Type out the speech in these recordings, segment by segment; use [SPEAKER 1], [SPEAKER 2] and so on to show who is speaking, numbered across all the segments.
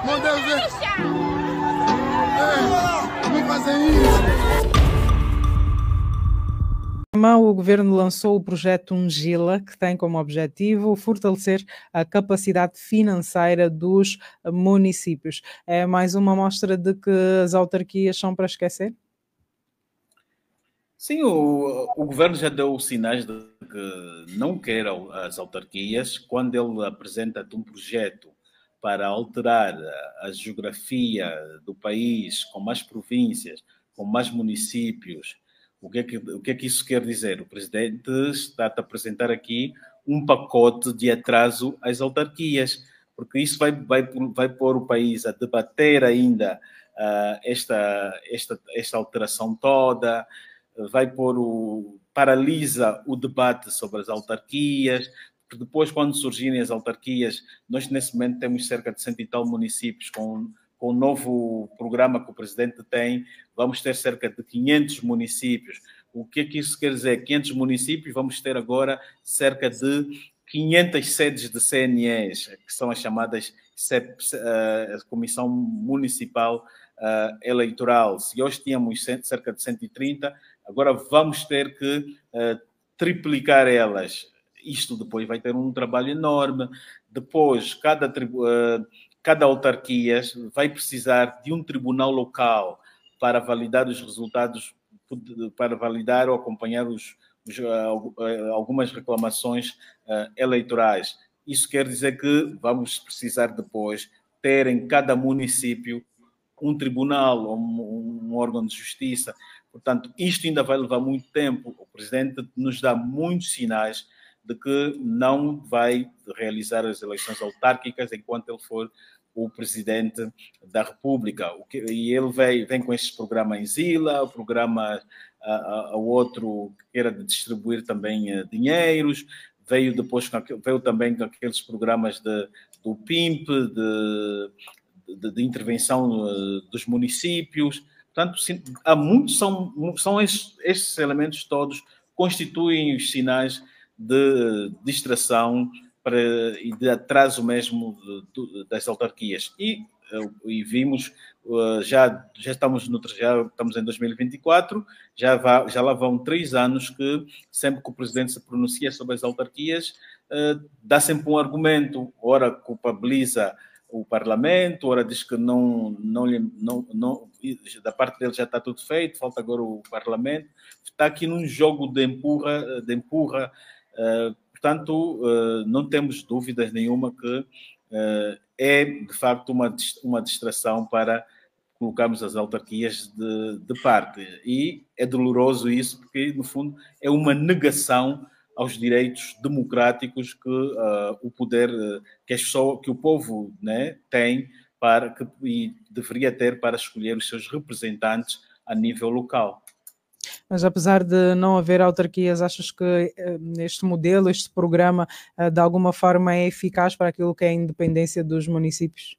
[SPEAKER 1] Meu Deus, não fazem isso.
[SPEAKER 2] O governo lançou o projeto Ungila, que tem como objetivo fortalecer a capacidade financeira dos municípios. É mais uma mostra de que as autarquias são para esquecer?
[SPEAKER 3] Sim, o governo já deu sinais de que não quer as autarquias quando ele apresenta um projeto para alterar a geografia do país com mais províncias, com mais municípios. O que é que isso quer dizer? O presidente está a apresentar aqui um pacote de atraso às autarquias, porque isso vai pôr o país a debater ainda esta alteração toda, paralisa o debate sobre as autarquias, porque depois, quando surgirem as autarquias, nós nesse momento temos cerca de 100 e tal municípios com o novo programa que o presidente tem, vamos ter cerca de 500 municípios. O que é que isso quer dizer? 500 municípios, vamos ter agora cerca de 500 sedes de CNEs, que são as chamadas Comissão Municipal Eleitoral. Se hoje tínhamos cerca de 130, agora vamos ter que triplicar elas. Isto depois vai ter um trabalho enorme. Depois, cada autarquia vai precisar de um tribunal local para validar os resultados, para validar ou acompanhar algumas reclamações eleitorais. Isso quer dizer que vamos precisar depois ter em cada município um tribunal, um órgão de justiça. Portanto, isto ainda vai levar muito tempo. O presidente nos dá muitos sinais de que não vai realizar as eleições autárquicas enquanto ele for o presidente da República. E ele vem com estes programas em Zila, o programa o outro que era de distribuir também dinheiros, veio também com aqueles programas do PIMP, de intervenção dos municípios. Portanto, há muitos, são estes elementos todos constituem os sinais de distração e de atraso mesmo das autarquias. E vimos, já estamos em 2024, já lá vão 3 anos que sempre que o presidente se pronuncia sobre as autarquias, dá sempre um argumento, ora culpabiliza o Parlamento, ora diz que da parte dele já está tudo feito, falta agora o Parlamento. Está aqui num jogo de empurra. Portanto, não temos dúvidas nenhuma que é, de facto, uma distração para colocarmos as autarquias de parte. E é doloroso isso, porque, no fundo, é uma negação aos direitos democráticos que o poder, que o povo, né, tem e deveria ter para escolher os seus representantes a nível local.
[SPEAKER 2] Mas apesar de não haver autarquias, achas que este modelo, este programa, de alguma forma é eficaz para aquilo que é a independência dos municípios?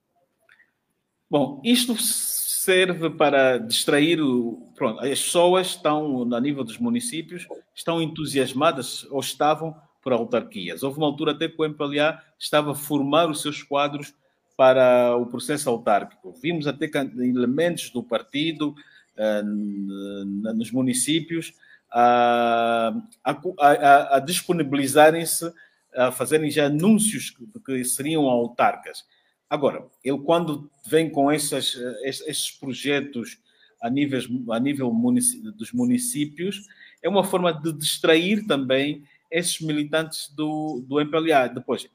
[SPEAKER 3] Bom, isto serve para distrair pronto, as pessoas estão, a nível dos municípios, estão entusiasmadas ou estavam por autarquias. Houve uma altura até que o MPLA estava a formar os seus quadros para o processo autárquico. Vimos até que elementos do partido nos municípios a disponibilizarem-se, a fazerem já anúncios que seriam autarcas. Agora, ele quando vem com esses projetos a nível dos municípios, é uma forma de distrair também esses militantes do MPLA. Depois,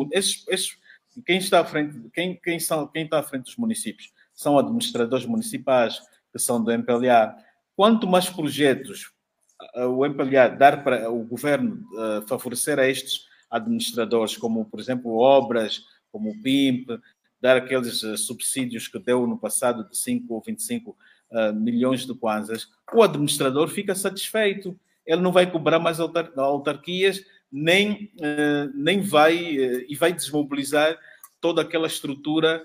[SPEAKER 3] quem está à frente dos municípios são administradores municipais que são do MPLA. Quanto mais projetos o MPLA dar para o governo favorecer a estes administradores, como, por exemplo, obras, como o PIMP, dar aqueles subsídios que deu no passado de 5 ou 25 milhões de kwanzas, o administrador fica satisfeito. Ele não vai cobrar mais autarquias, nem vai e vai desmobilizar toda aquela estrutura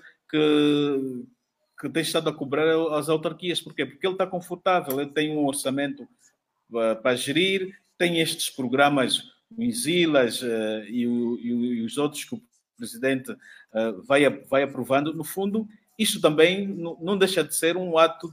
[SPEAKER 3] que tem estado a cobrar as autarquias. Porquê? Porque ele está confortável, ele tem um orçamento para gerir, tem estes programas, o Isilas e os outros que o Presidente vai aprovando, no fundo, isto também não deixa de ser um ato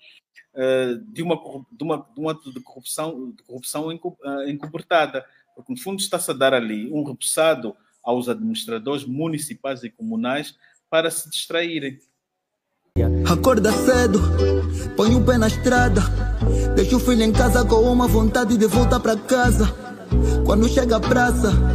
[SPEAKER 3] um ato de corrupção encobertada, porque no fundo está-se a dar ali um repassado aos administradores municipais e comunais para se distraírem.
[SPEAKER 4] Acorda cedo, põe o pé na estrada, deixa o filho em casa com uma vontade de voltar para casa. Quando chega à praça,